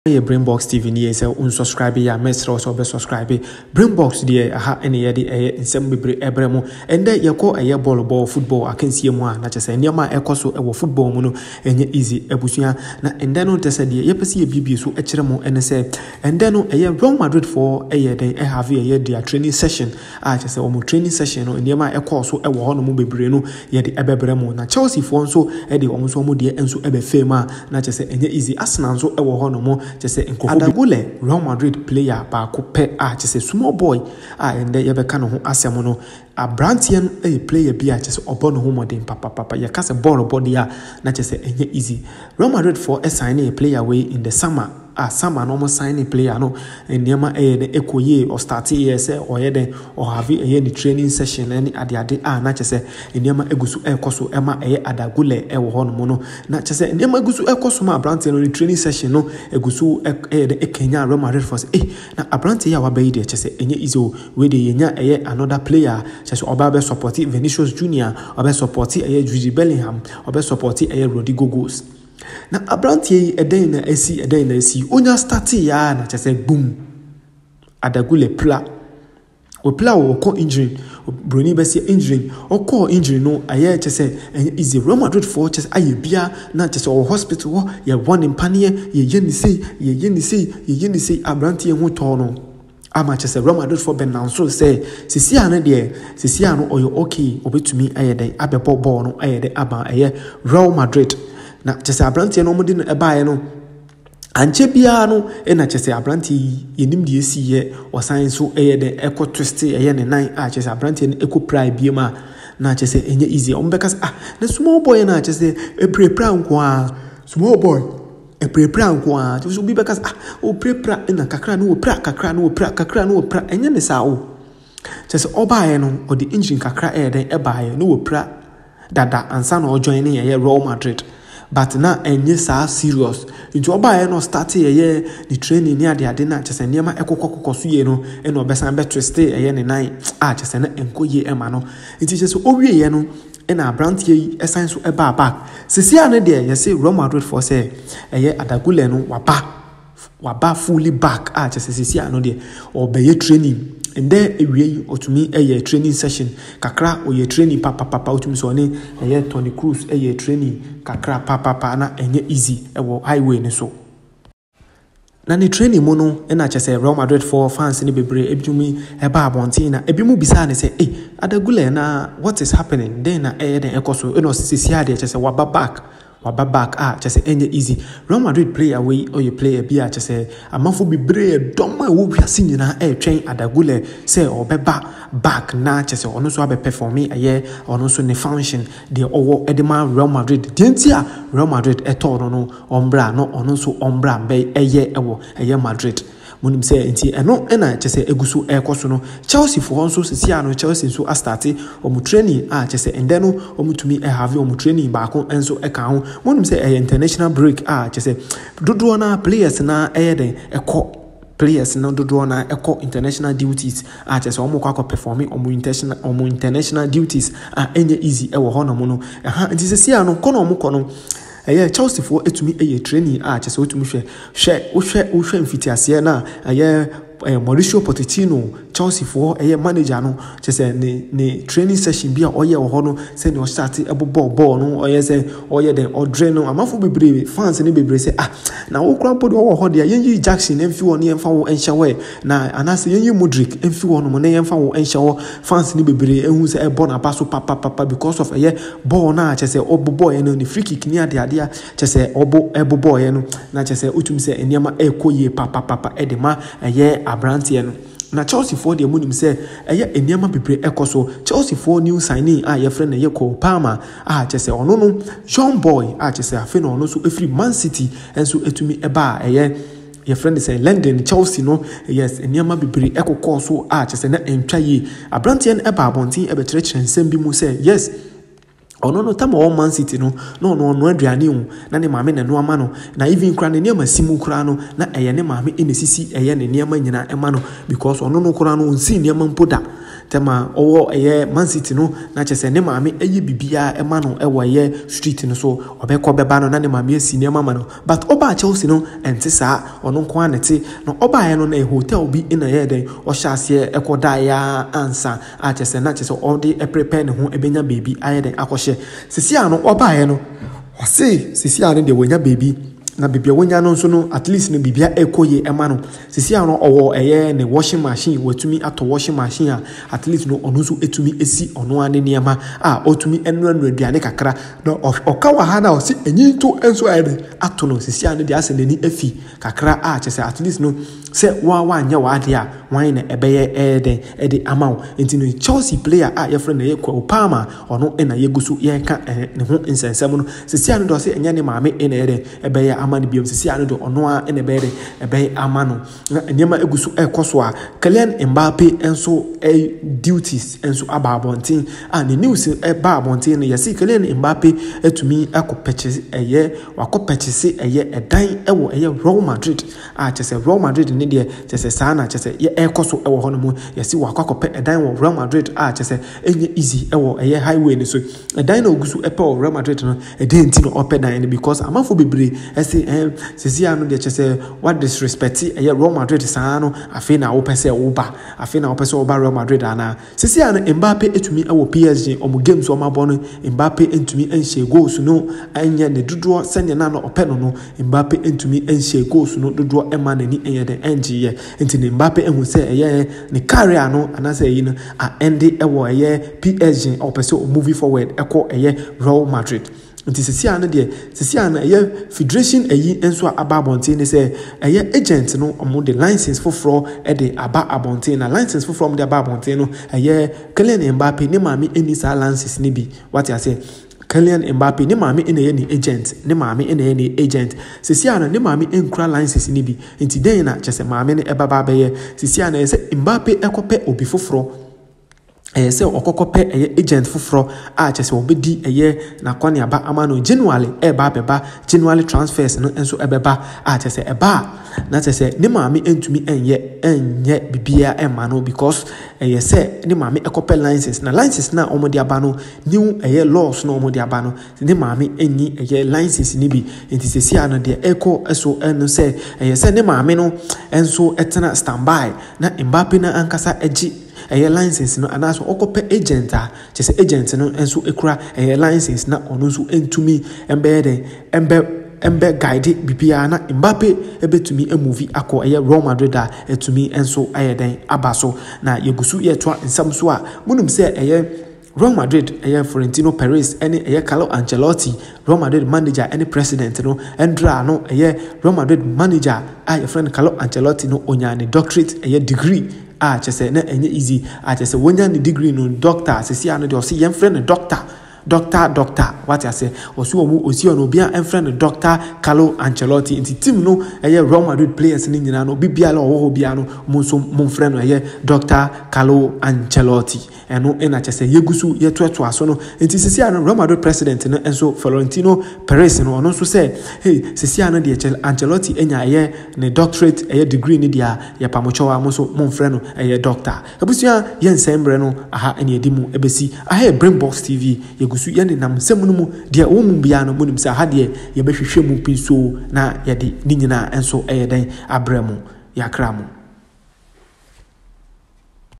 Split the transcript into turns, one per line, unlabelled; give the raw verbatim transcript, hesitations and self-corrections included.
Brainbox T V ni say unsubscribe ya mesra so be subscribe Brainbox dey aha ene ye dey nsem bebre ebremu ende yeko eye ball ball football akansie mu a na chese niam a ekoso ewo football mu no enye easy ebusua na ende no tese dey yepese ye bibi so ekire mu ene say ende no eye Real Madrid for eye den e have eye their training session a chese omo training session no niam a ekoso ewo ho no mu bebre no ye dey ebebremu na Chelsea for nso e dey omo so mu dey enso ebe fema na chese enye easy Arsenal nso ewo ho no mu just Arda Guler Real Madrid player ba ko pe a just a small boy a ende ye be ka no ho asem no Abrantian a player bi a just obo no ho modern papa papa ye ka se ball body a na just enye easy Real Madrid for a sign a player way in the summer a summer no mo sign a player no enema e de ekoye or start ye say or ye den or have a the training session any ade ade a na just enema egusu ekoso ema e Arda Guler e wo ho no no na just enema egusu ekoso ma Abrantian no training session no egusu e de Kenya Real Madrid for eh na Abrantian ya wa be de just enye izo we de yenya e another player just oba be support Vinicius Junior oba support e Jude Bellingham oba support e Rodrigo Goes na Abrantian eden na esi eden na esi onya start ya na chese boom Arda Guler pla o pla o ko injury broni be se injury o ko injury no aye chese easy Real Madrid for chese aye bia na chese o hospital wo ye one in panie ye ye ni sei ye ye ni sei ye ye ni sei Abrantian ho to no ama chese Real Madrid for ben so say sisi ane de sisi ano oyo okay obetumi aye den abebo ball no aye de aba aye Real Madrid na chese Abrantian no mudi no eba no anche bia no e na chese Abrantian yenim de esi ye osan so eye de eco twist eye ne nan a chese Abrantian eco pride bia ma na chese enye easy o mbeka ah na small boy na chese e prepare nko a small boy e prepare nko a chese obi beka ah o prepare na kakra no o pra kakra no o pra kakra no o pra enye ne sa o chese oba ye no o the engine kakra e den e ba ye no o pra dada ansa na o join ne ye Real Madrid but na enye sa serious nti oba ye no start ye ye the training ni ade ade na chese niam ekokokokoso ye no e no besan be twist ye ne nan a chese na enko ye ema no nti chese owie ye no e na Abrantian yi esan so e ba back sisi ane de ye say Real Madrid for say eye Arda Guler no waba waba fully back a chese sisi ane de obeye training and there ewie otumi eye training session kakra oye training papa papa otumi so ne eye Tony Cruz eye training kakra papa papa na enye easy ewo highway ne so na ni training mo no e na chese Real Madrid for fans ni bebre ebjumi e ba abontin na ebi mu bisa ne say eh Arda Guler na what is happening then na eye den ekoso e no sisi ade chese waba back waba back ah chese enye easy Real Madrid player away or you player bia chese amafo bibre doma wo wiase nyina e twen Arda Guler say obeba back na chese ono so abe performing aye ono so ne function de owo edema Real Madrid dentia Real Madrid eto no no ombra no ono so ombra be eye ewo eye Madrid munim say enti eno ena chese egusu ekoso no Chelsea for nso sisia no Chelsea so a start omu training a chese ende no omu tumi e have omu training ba ko enso e ka ho munim say e international break a chese dodo na players na e den eko players na dodo na eko international duties a chese omu kwa performing omu international omu international duties a enye easy e wo ho no mo no ha enti sisia no kono omu kono eye Chelsea for etumi eye training a chese otumi hwe hwe hwe hwe mfitiase na eye Mauricio Pouchettino Chelsea for eye manager no chese ne ne training session bia oye wo ho no se ne o start ebo ball ball no oye se oye den odre no amafo bebre fans ne bebre se ah na wo kran pod wo ho de yenyi Jackson emfi wo ne emfa wo enhyewe na anase yenyi Modric emfi wo no mo ne emfa wo enhyewo fans ne bebre ehu se e ball na pass papa papa because of eye ball na chese obo ball no ne free kick ni ade ade chese obo ebo ball no na chese utum se eniama ekoye papa papa edema eye Abrantian no na Chelsea for the munim say eye eniama bebre ekoso Chelsea for new signing a ye friend eye Cole Palmer a chese ono no young boy a chese afi no ono so efri Man City enso etumi eba eye your friend say London Chelsea no yes eniama bebre ekoko so a chese na entwa yi Abrantian eba abontin ebe kire kire nsem bi mu say yes ono no tama o Man City no no no no aduane hu na ne maame ne no ama no na even kra ne niam asimu kra no na eye ne maame enesisi eye ne niam nyina ema no because ono no kra no nsi niam mpoda tema owo eye Man City no na chese ne maame eye bibia e ma no e wo ye street no so obekọ beba no na ne maame asi ne mama no but oba Chelsea no ente saa ono nko anete no oba ye no na hotel bi ina ye den o hyase ekoda ya ansa a chese na chese all the prepare ne ho ebenya baby aye den akọhye sisi ano oba ye no o se sisi ano de wonya baby na bibia wonya no nso no at least no bibia ekoye ema no sisi ano owo eye ne washing machine watumi ato washing machine a at least no ono nso etumi esi ono ane niema a otumi enu enu aduane kakra no okawa ha na o si enyinto enso aye ato no sisi ano de ase nani afi kakra a chese at least no se wa wa anya wa de a wan na ebeye ede ede amaw enti no Chelsea player a ye friend na ye kwa Opama ono na ye gusu ye ka ne ho insensem no sisi ano do se enya ne maame ene ede ebeye amani biom sisi ano do ono a ene bere ebeye amano nyema egusu ekoso a Kylian Mbappe enso e duties enso ababontin a ne news e ba abontin no yesi Kylian Mbappe etumi akopechese eye wakopechese eye edan ewo eye Real Madrid a chese Real Madrid ne de chese sana chese ye ekoso ewo hono mu yesi wakwakope edan wo Real Madrid a chese enye easy ewo eye highway ne so edan na ogusu epe wo Real Madrid no edenti no ope dan because amafo bebre esi eh sisi anu de chese what disrespect eye Real Madrid saa no afi na wo pese wo ba afi na wo pese wo ba Real Madrid ana sisi anu Mbappe etumi ewo P S G omo games o mabo no Mbappe entumi enhye goals no anya ne dodo senya na no ope no no Mbappe entumi enhye goals no dodo ema na ni enye de enji ye enti ne Mbappe ehu se eye ne career no anase yi no a endi ewo eye P S G o pese o moving forward eko eye Real Madrid nti sisi anu de sisi anu eye federation eyi enso aba abontin ne se eye agent no omo de license foforo e de aba abontin na license foforo omo de aba abontin no eye Kylian Mbappe ne maami eni sa license ne bi what you say Kylian Mbappe ne maami ene ye ni agent ne maami ene ye ni agent sisi anu ne maami enkura license ne bi nti den na chese maami ne ebaba be ye sisi anu se Mbappe ekope obi foforo eh se okokope eye agent foforo a chese obedi eye na kwani aba amano January e ba beba January transfers no enso ebeba a chese eba na chese ne maami entumi enye enye bibia ema no because eye se ne maami ekope license na license na omodi aba no new eye laws na omodi aba no ne maami enyi eye license ni bi enti sesi ano de eko eso eno se eye se ne maami no enso etena standby na Mbappe na ankasa eji eye license no anaso okope agent a chese agent no enso ekura eye license na ono nso entumi embe de embe embe guide bibia na Mbappe ebetumi emovie akọ eye Real Madrid a etumi enso ayeden abaso na yegusu ye toa nsam so a munum se eye Real Madrid eye Florentino Perez ene eye Carlo Ancelotti Real Madrid manager ene president no endra no eye Real Madrid manager a your friend Carlo Ancelotti no onyane doctorate eye degree a chese na enye easy a chese wonya ni degree no doctor sisi anu de o si yen friend doctor doctor doctor what you say osi omu osi ono bia en friend doctor Carlo Ancelotti inti team no eye Real Madrid players ni nyina no bibia la owo bia no mo so mo friend no eye doctor Carlo Ancelotti eno ena chese yegusu yetuetu aso no inti sisi anu Real Madrid president no enso Florentino Perez no ono so say hey sisi anu de Ancelotti enya eye ne doctorate eye degree ni dia ye pamochowa mo so mo friend no eye doctor ebusia yen sembre no aha eni edimu ebesi aha Brainbox T V gusu yene nam semunu mu de wo mu bia no munim sa ha de ye behwehwe mu pinso na ye de ni nyina enso eye den abremu yakra mu